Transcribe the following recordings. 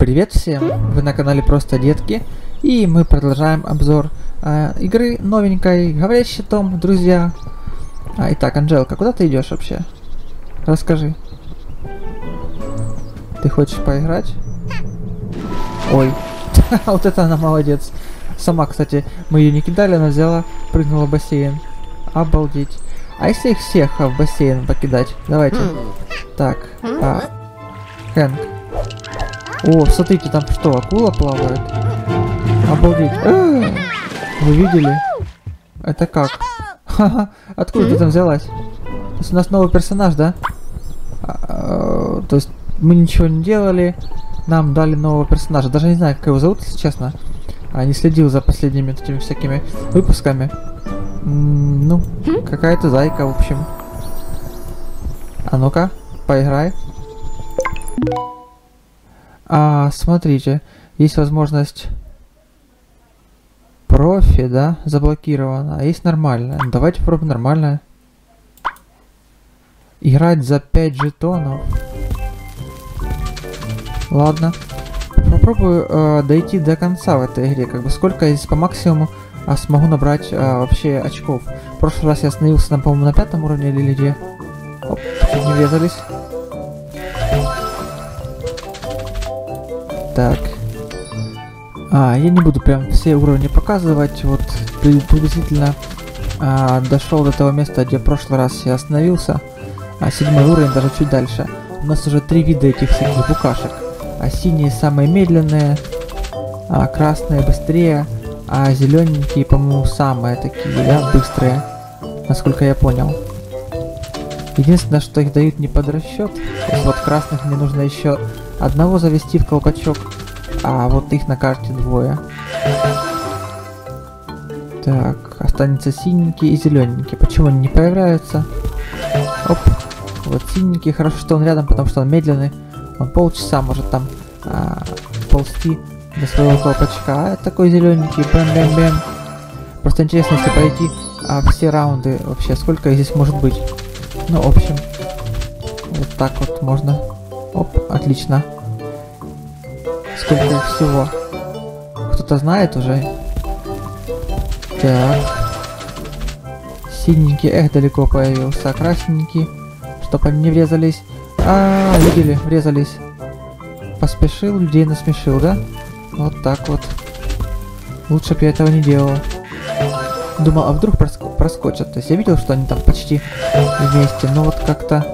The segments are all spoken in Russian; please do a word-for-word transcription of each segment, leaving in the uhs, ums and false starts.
Привет всем! Вы на канале Просто Детки, и мы продолжаем обзор э, игры новенькой Говорящий Том, друзья. А, итак, Анжелка, куда ты идешь вообще? Расскажи. Ты хочешь поиграть? Ой, вот это она молодец. Сама, кстати, мы ее не кидали, она взяла, прыгнула в бассейн. Обалдеть. А если их всех в бассейн покидать? Давайте. Так, а, Хэнк. О, смотрите, там что, акула плавает? Обалдеть. А-а-а! Вы видели? Это как? Ха-ха, откуда ты там взялась? То есть у нас новый персонаж, да? А, то есть мы ничего не делали, нам дали нового персонажа. Даже не знаю, как его зовут, если честно. А, не следил за последними этими всякими выпусками. М-м, ну, какая-то зайка, в общем. А ну-ка, поиграй. А, смотрите, есть возможность профи, да, заблокирована, а есть нормальная. Ну, давайте попробуем нормальная. Играть за пять жетонов. Ладно. Попробую э, дойти до конца в этой игре. Как бы сколько я здесь по максимуму а, смогу набрать а, вообще очков. В прошлый раз я остановился, на, по-моему, на пятом уровне или где. Оп, чуть не врезались. Так. А, я не буду прям все уровни показывать. Вот приблизительно а, дошел до того места, где в прошлый раз я остановился. А седьмой уровень, даже чуть дальше. У нас уже три вида этих всяких букашек. А синие самые медленные, а красные быстрее, а зелененькие, по-моему, самые такие, да, быстрые, насколько я понял. Единственное, что их дают не под расчет. То есть вот красных мне нужно еще одного завести в колпачок, а вот их на карте двое. Так, останется синенький и зелененький. Почему они не появляются? Оп, вот синенький, хорошо, что он рядом, потому что он медленный. Он полчаса может там а, ползти до своего колпачка. А такой зелененький, бэм-бэм-бэм. Просто интересно, если пройти а, все раунды вообще, сколько их здесь может быть. Ну, в общем, вот так вот можно. Оп, отлично. Сколько их всего? Кто-то знает уже? Так. Синенький, эх, далеко появился. Красненький, чтоб они не врезались. А, -а, -а видели, врезались. Поспешил, людей насмешил, да? Вот так вот. Лучше бы я этого не делал. Думал, а вдруг проск проскочат. То есть я видел, что они там почти вместе, но вот как-то...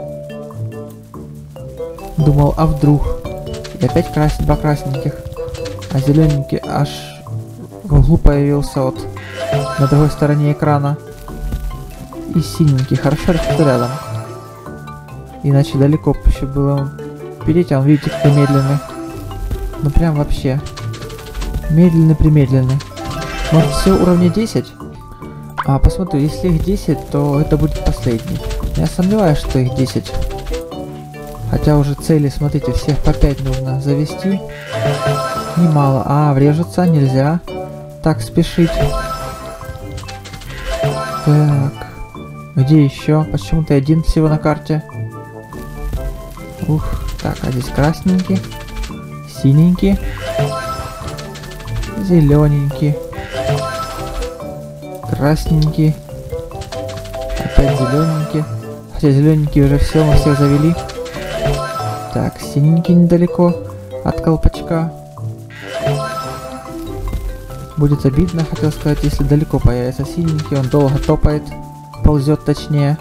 Думал, а вдруг? И опять крас... два красненьких. А зелененький аж в углу появился вот на другой стороне экрана. И синенький. Хорошо, что рядом. Иначе далеко еще было перейти, а он, видите, какой медленный. Ну прям вообще. Медленный-примедленный. Может все уровня десять? А посмотрю, если их десять, то это будет последний. Я сомневаюсь, что их десять. Хотя уже цели, смотрите, всех по пять нужно завести. Немало. А, врежется, нельзя так спешить. Так. Где еще? Почему-то один всего на карте. Ух, так, а здесь красненький, синенький, зелененький, красненький, опять зелененький. Хотя зелененький уже все, мы всех завели. Так, синенький недалеко от колпачка. Будет обидно, хотел сказать, если далеко появится синенький, он долго топает, ползет точнее.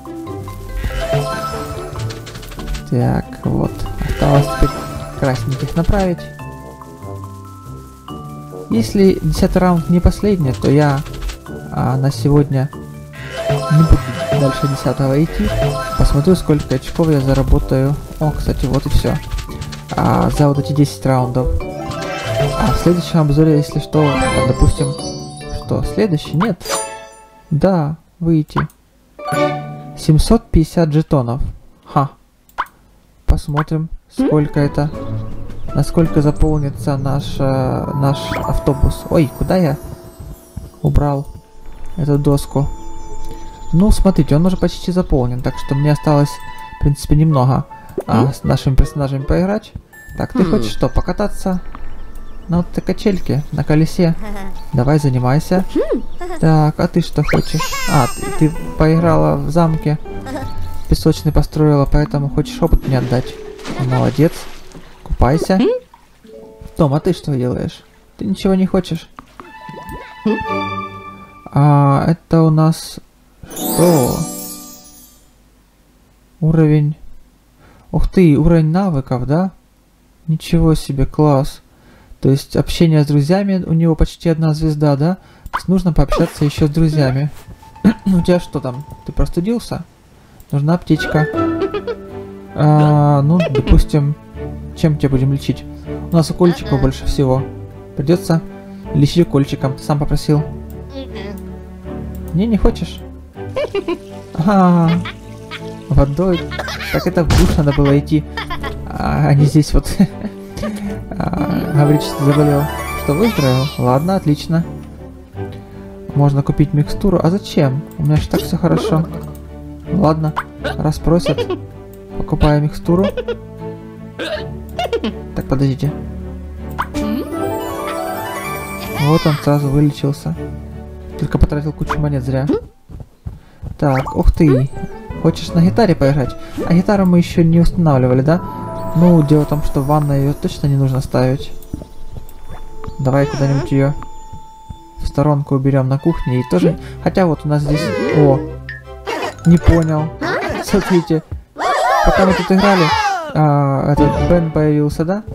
Так, вот. Осталось теперь красненьких направить. Если десятый раунд не последний, то я а, на сегодня не буду дальше десятого идти. Посмотрю, сколько очков я заработаю. О, кстати, вот и все. А, за вот эти десять раундов. А в следующем обзоре, если что, там, допустим, что, следующий? Нет. Да, выйти. семьсот пятьдесят жетонов. Ха. Посмотрим, сколько это, насколько заполнится наш, э, наш автобус. Ой, куда я убрал эту доску? Ну, смотрите, он уже почти заполнен, так что мне осталось, в принципе, немного а, с нашими персонажами поиграть. Так, ты хочешь что, покататься на вот этой качельке, на колесе? Давай, занимайся. Так, а ты что хочешь? А, ты, ты поиграла в замке, песочный построила, поэтому хочешь опыт мне отдать. Молодец. Купайся. Том, а ты что делаешь? Ты ничего не хочешь? А, это у нас... Что? Уровень... Ух ты, уровень навыков, да? Ничего себе, класс. То есть общение с друзьями, у него почти одна звезда, да? То есть нужно пообщаться еще с друзьями. У тебя что там? Ты простудился? Нужна аптечка. А, ну, допустим, чем тебя будем лечить? У нас укольчиков больше всего. Придется лечить укольчиком. Ты сам попросил. Не, не хочешь? А, водой. Так это в душ надо было идти. А, а не здесь вот. а, говорит, что заболел. Что, выздоровел? Ладно, отлично. Можно купить микстуру. А зачем? У меня же так все хорошо. Ладно, раз просят, покупаю микстуру. Так, подождите. Вот он сразу вылечился. Только потратил кучу монет зря. Так, ух ты. Хочешь на гитаре поиграть? А гитару мы еще не устанавливали, да? Ну, дело в том, что в ванной ее точно не нужно ставить. Давай куда-нибудь ее в сторонку уберем на кухне. И тоже... Хотя вот у нас здесь... О! Не понял. Смотрите. Пока мы тут играли, а, этот Бен появился, да?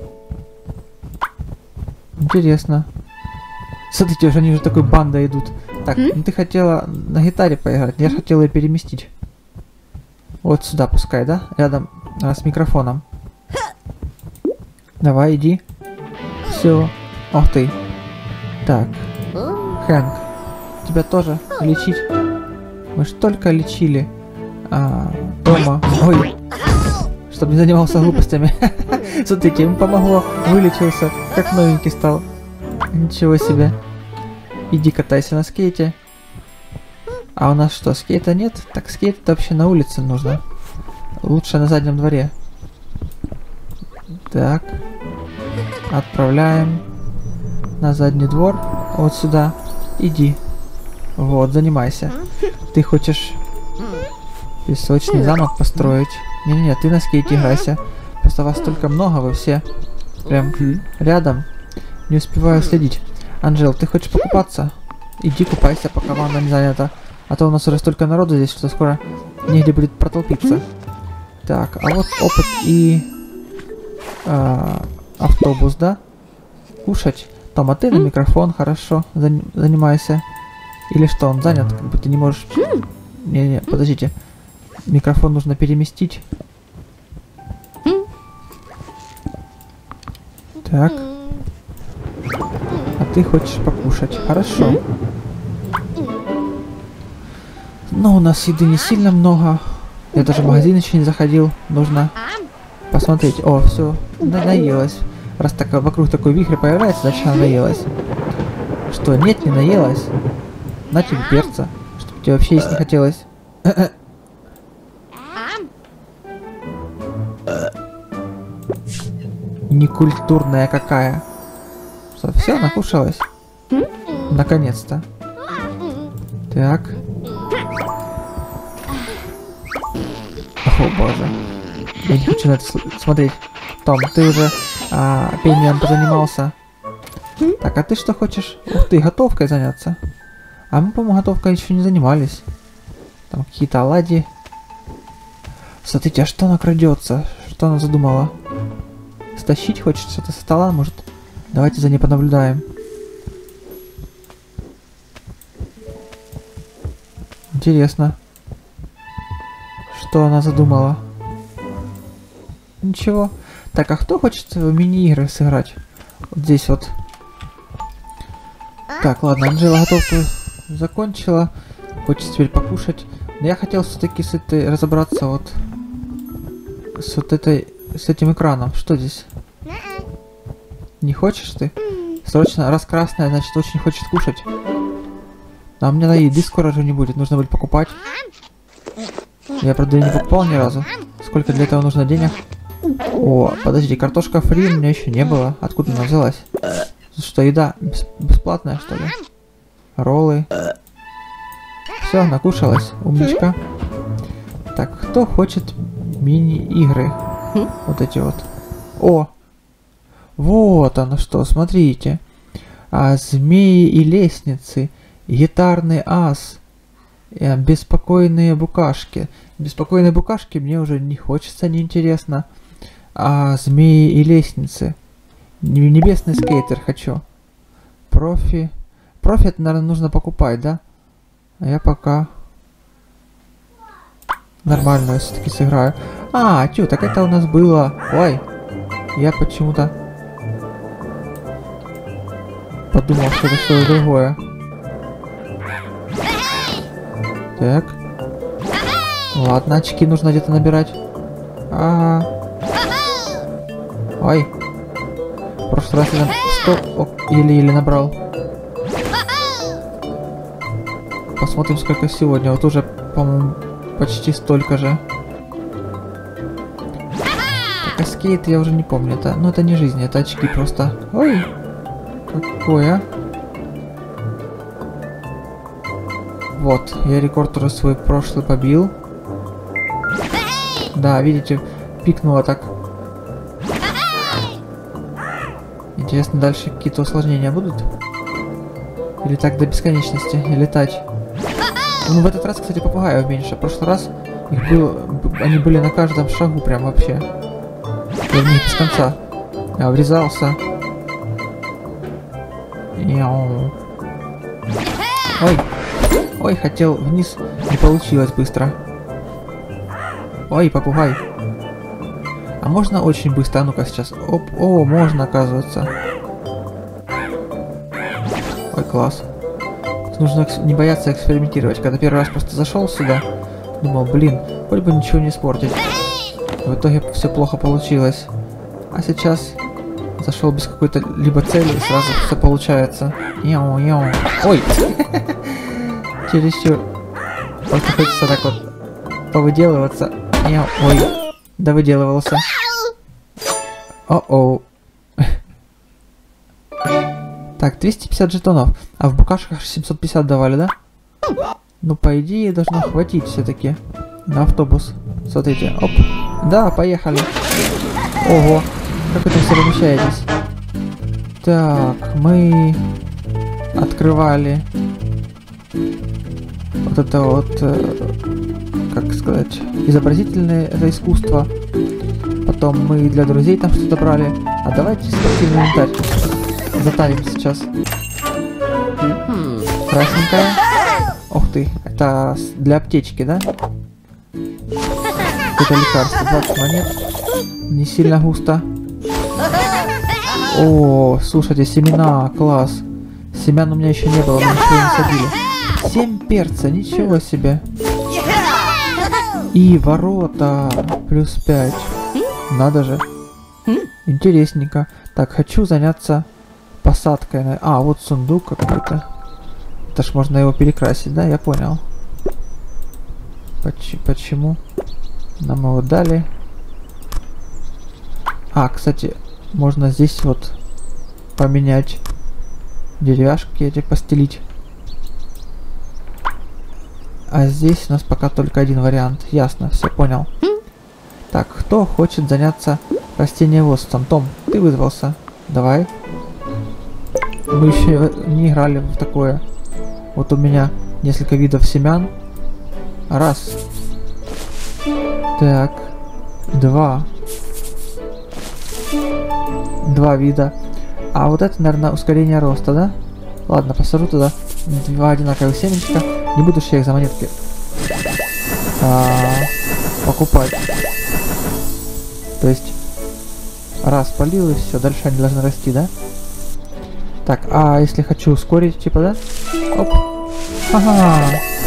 Интересно. Смотрите, уже они уже такой бандой идут. Так, ну ты хотела на гитаре поиграть, я хотела ее переместить. Вот сюда пускай, да? Рядом а, с микрофоном. Давай, иди. Все. Ох ты. Так. Хэнк, тебя тоже лечить? Мы ж только лечили а, Тома. Ой. Чтобы не занимался глупостями. Смотрите, ему помогло. Вылечился. Как новенький стал. Ничего себе. Иди катайся на скейте. А у нас что, скейта нет? Так скейт вообще на улице нужно. Лучше на заднем дворе. Так. Отправляем на задний двор. Вот сюда. Иди. Вот, занимайся. Ты хочешь песочный замок построить? Не-не-не, ты на скейте играйся. Просто вас столько много, вы все прям рядом. Не успеваю следить. Анжел, ты хочешь покупаться? Иди купайся, пока ванна не занята. А то у нас уже столько народу здесь, что скоро негде будет протолпиться. Так, а вот опыт и а, автобус, да? Кушать. Том, а ты на микрофон, хорошо, зан занимайся. Или что, он занят, как бы ты не можешь... Не-не, подождите. Микрофон нужно переместить. Так. А ты хочешь покушать. Хорошо. Но у нас еды не сильно много. Я даже в магазин еще не заходил. Нужно посмотреть. О, все, на наелась. Раз так вокруг такой вихрь появляется, значит она наелась. Что, нет, не наелась? На тебе перца. Чтобы тебе вообще есть не хотелось. Некультурная какая. Что, все, накушалась? Наконец-то. Так. О боже. Я не хочу на это смотреть. Том, ты уже а, пением позанимался. Так, а ты что хочешь? Ух ты, готовкой заняться. А мы, по-моему, готовкой еще не занимались. Там какие-то оладьи. Смотрите, а что она крадется? Что она задумала? Стащить хочет что-то со стола, может? Давайте за ней понаблюдаем. Интересно. Что она задумала? Ничего. Так, а кто хочет в мини-игры сыграть? Вот здесь вот. Так, ладно, Анжела готовку закончила. Хочет теперь покушать. Но я хотел все-таки с этой разобраться вот. С вот этой... С этим экраном. Что здесь? Не хочешь ты? Срочно, раз красная, значит очень хочет кушать. А у меня на еды скоро же не будет, нужно будет покупать. Я, правда, не покупал ни разу. Сколько для этого нужно денег? О, подожди, картошка фри у меня еще не было. Откуда она взялась? Что, еда бес бесплатная, что ли? Роллы. Все, накушалась. Умничка. Так, кто хочет мини-игры? Вот эти вот. О! Вот оно что, смотрите. А, змеи и лестницы. Гитарный ас. А, беспокойные букашки. Беспокойные букашки мне уже не хочется, неинтересно. А, змеи и лестницы. Небесный скейтер хочу. Профи. Профи это, наверное, нужно покупать, да? А я пока нормально все-таки сыграю. А, чё, так это у нас было. Ой, я почему-то подумал, что это что-то другое. Так. Ладно, очки нужно где-то набирать. А, ой. В прошлый раз я сто еле-еле набрал. Посмотрим, сколько сегодня. Вот уже, по-моему, почти столько же. Так, а скейт я уже не помню. Это, ну, это не жизнь, это очки просто. Ой, какое. Вот, я рекорд уже свой прошлый побил. Да, видите, пикнуло так. Интересно, дальше какие-то усложнения будут? Или так до бесконечности летать? Ну, в этот раз, кстати, попугаев меньше. В прошлый раз их было, они были на каждом шагу прям вообще. Я в них без конца а, врезался. Яу. Ой, ой, хотел вниз, не получилось быстро. Ой, попугай. А можно очень быстро? А ну-ка сейчас. Оп, о, можно, оказывается. Ой, класс. Нужно не бояться экспериментировать. Когда первый раз просто зашел сюда, думал, блин, хоть бы ничего не испортить. В итоге все плохо получилось. А сейчас зашел без какой-то либо цели, и сразу все получается. Яу-яу. Ой! Чересчур. Просто хочется так вот повыделываться. Яу. Ой, да выделывался. О-оу. Так, двести пятьдесят жетонов. А в букашках семьсот пятьдесят давали, да? Ну, по идее, должно хватить все-таки на автобус. Смотрите, оп. Да, поехали. Ого, как вы там все размещаетесь? Так, мы открывали вот это вот, э, как сказать, изобразительное это искусство. Потом мы для друзей там что-то брали. А давайте спортивный инвентарь затарим сейчас. Красненькая. Ух ты, это для аптечки, да? Это лекарство, двадцать монет. Не сильно густо. О, слушайте, семена, класс. Семян у меня еще не было, мы ничего не садили. Семь перца, ничего себе. И ворота плюс пять. Надо же. Интересненько. Так, хочу заняться посадкой. На... А, вот сундук какой-то. Это ж можно его перекрасить, да? Я понял. Поч почему? Нам его дали. А, кстати, можно здесь вот поменять деревяшки эти, постелить. А здесь у нас пока только один вариант. Ясно, все понял. Так, кто хочет заняться растениеводством? Том, ты вызвался. Давай. Мы еще не играли в такое. Вот у меня несколько видов семян. Раз. Так. Два. Два вида. А вот это, наверное, ускорение роста, да? Ладно, посажу туда два одинаковых семечка. Не буду же я их за монетки а, покупать. То есть, раз полил и все, дальше они должны расти, да? Так, а если хочу ускорить, типа, да? Оп. Ага.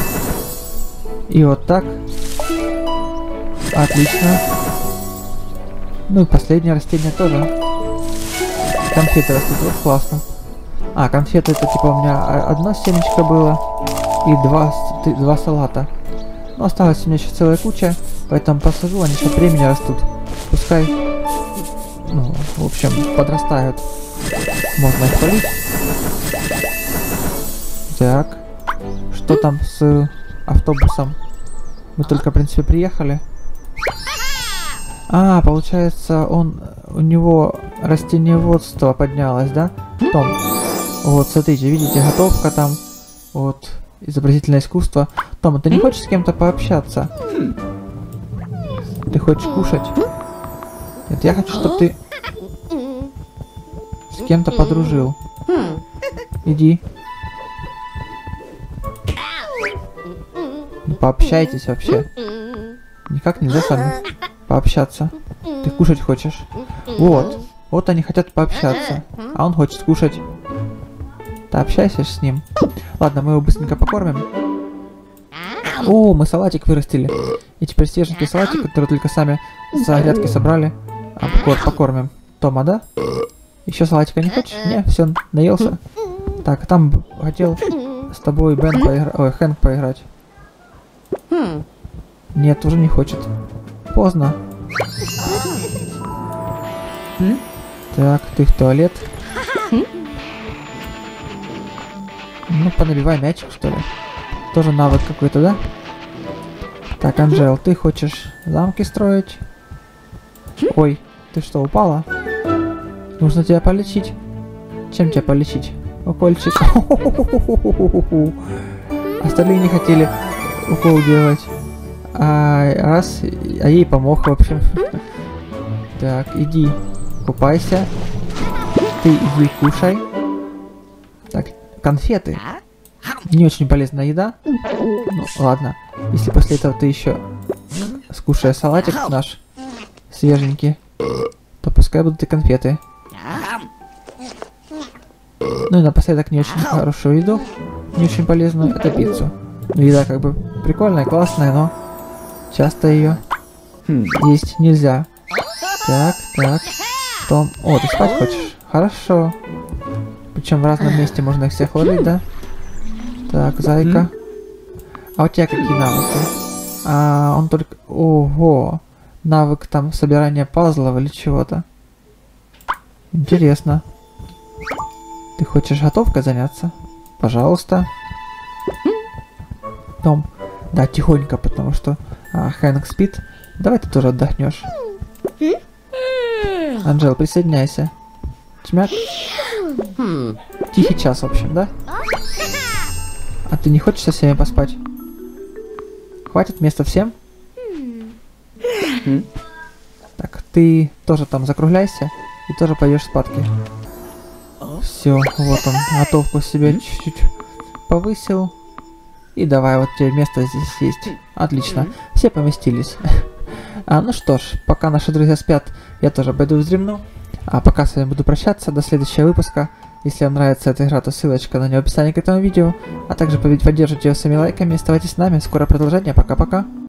И вот так. Отлично. Ну и последнее растение тоже. Конфеты растут, вот классно. А, конфеты это типа у меня одно семечко было и два, два салата. Ну, осталось у меня еще целая куча, поэтому посажу, они еще времени растут. Пускай ну, в общем, подрастают. Можно их полить. Так. Что там с автобусом? Мы только, в принципе, приехали. А, получается, он... У него растениеводство поднялось, да? Том. Вот, смотрите, видите, готовка там. Вот, изобразительное искусство. Том, ты не хочешь с кем-то пообщаться? Ты хочешь кушать? Нет, я хочу, чтобы ты с кем-то подружил. Иди. Ну, пообщайтесь вообще. Никак нельзя с вами пообщаться. Ты кушать хочешь? Вот. Вот они хотят пообщаться. А он хочет кушать. Ты общайся с ним. Ладно, мы его быстренько покормим. О, мы салатик вырастили. И теперь свеженький салатик, который только сами с грядки собрали, покор покормим. Тома, да? Еще салатика не хочешь? Не, все, наелся. Так, там хотел с тобой Бен поиграть. Ой, Хэнк поиграть. Нет, уже не хочет. Поздно. Так, ты в туалет. Ну, понабивай мячик, что ли. Тоже навык какой-то, да? Так, Анжел, ты хочешь замки строить? Ой, ты что, упала? Нужно тебя полечить. Чем тебя полечить? Укольчик. Остальные не хотели укол делать. А раз, а ей помог, в общем. Так, иди, купайся. Ты иди кушай. Так, конфеты. Не очень полезная еда. Ну, ладно. Если после этого ты еще скушаешь салатик наш свеженький, то пускай будут и конфеты. Ну и напоследок не очень хорошую еду, не очень полезную, это пиццу. Ну, еда как бы прикольная, классная, но часто ее есть нельзя. Так, так. Том, о, ты спать хочешь? Хорошо. Причем в разном месте можно их всех ложить, да? Так, зайка. А у тебя какие навыки? А, он только... Ого! Навык там собирания пазлов или чего-то. Интересно. Ты хочешь готовкой заняться? Пожалуйста. Том. Да, тихонько, потому что а, Хэнк спит. Давай ты тоже отдохнешь. Анжел, присоединяйся. Чмяк. Тихий час, в общем, да? А ты не хочешь со всеми поспать? Хватит места всем? Так, ты тоже там закругляйся и тоже пойдешь спадки. Все, вот он, готовку себе чуть-чуть повысил. И давай, вот тебе место здесь есть. Отлично, все поместились. А, ну что ж, пока наши друзья спят, я тоже пойду вздремну. А пока с вами буду прощаться, до следующего выпуска. Если вам нравится эта игра, то ссылочка на нее в описании к этому видео. А также поддержите ее своими лайками. Оставайтесь с нами, скоро продолжение, пока-пока.